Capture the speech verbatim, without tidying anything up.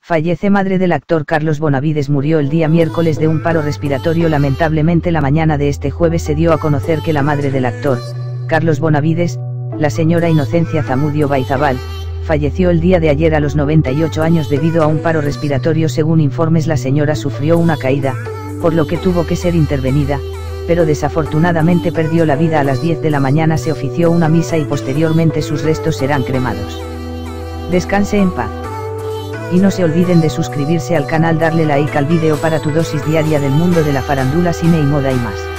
Fallece madre del actor Carlos Bonavides. Murió el día miércoles de un paro respiratorio. Lamentablemente la mañana de este jueves se dio a conocer que la madre del actor, Carlos Bonavides, la señora Inocencia Zamudio Baizabal, falleció el día de ayer a los noventa y ocho años debido a un paro respiratorio. Según informes, la señora sufrió una caída, por lo que tuvo que ser intervenida, pero desafortunadamente perdió la vida. A las diez de la mañana se ofició una misa y posteriormente sus restos serán cremados. Descanse en paz. Y no se olviden de suscribirse al canal, darle like al vídeo para tu dosis diaria del mundo de la farándula, cine y moda y más.